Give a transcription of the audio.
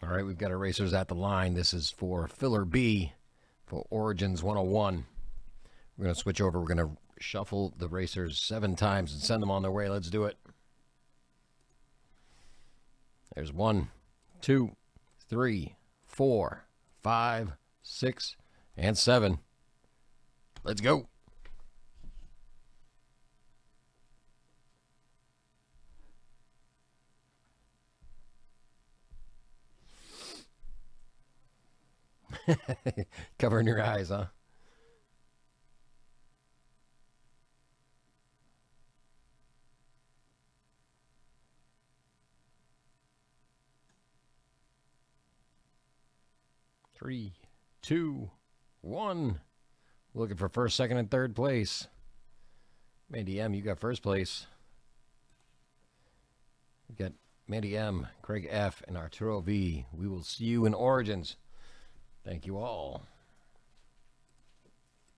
All right, we've got erasers at the line. This is for filler B for Origins 101. We're going to switch over. We're going to shuffle the erasers 7 times and send them on their way. Let's do it. There's 1, 2, 3, 4, 5, 6, and 7. Let's go. Covering your eyes, huh? Three, 2, 1. Looking for first, second, and third place. Mandy M, you got first place. We got Mandy M, Craig F, and Arturo V. We will see you in Origins. Thank you all.